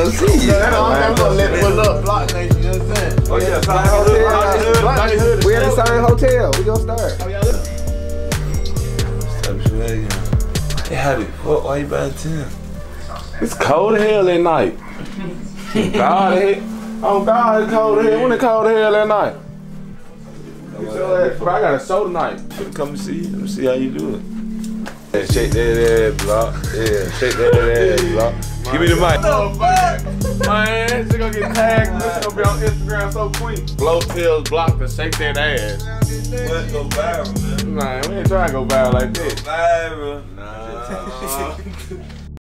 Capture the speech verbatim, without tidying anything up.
come see you. I'm gonna let it pull up, Block Nation, you know what I'm saying? Oh yeah, same hotel. We in the same hotel. We gonna start. How y'all live? Hey, how what? Why you buying ten? It's cold as hell at night. God, it, oh God, it's cold as hell. When it cold as hell at night? Bro, I got a show tonight. Come and see. Let me see how you do it. Yeah, shake that ass, Block. Yeah, shake that ass, Block. Give me the mic. Oh, fuck? Man, she gonna get tagged. This gonna be on Instagram so quick. Blow pills, Block, to shake that ass. Let's go viral, man. Man, we ain't trying to go viral like this. Go viral. Nah.